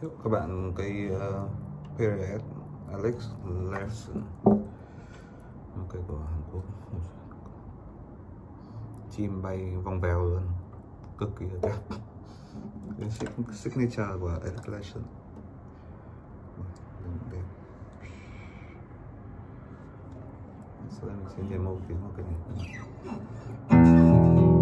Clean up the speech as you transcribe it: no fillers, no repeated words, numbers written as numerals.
thiệu các bạn cây PRS Alex Larson, một cây của Hàn Quốc, chim bay vòng vèo luôn, cực kỳ đẹp. Cái signature của Alex Larson đẹp. Sau đây mình sẽ demo tiếng của cái này.